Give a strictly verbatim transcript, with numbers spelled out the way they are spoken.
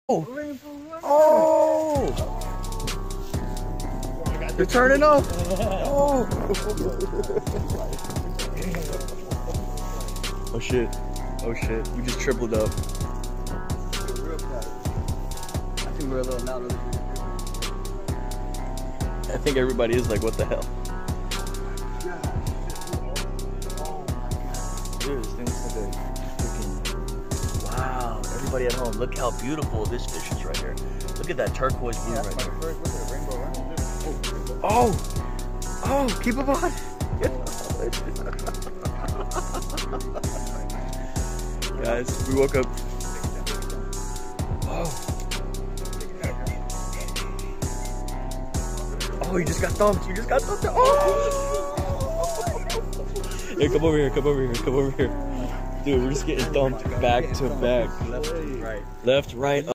Oh! Oh! They're turning off! Oh! Oh shit. Oh shit. We just tripled up. I think we're a little louder. I think everybody is like, what the hell? Dude, this thing's like a freaking... Wow. Everybody at home, look how beautiful this fish is right here. Look at that turquoise blue Yeah, right that's there. my first look at a rainbow round. Oh! Oh! Keep him on! Guys, we woke up. Oh! Oh, you just got thumped! You just got thumped! Oh! Hey, come over here! Come over here! Come over here! Dude, we're just getting thumped back to back. Left, right. Left, right.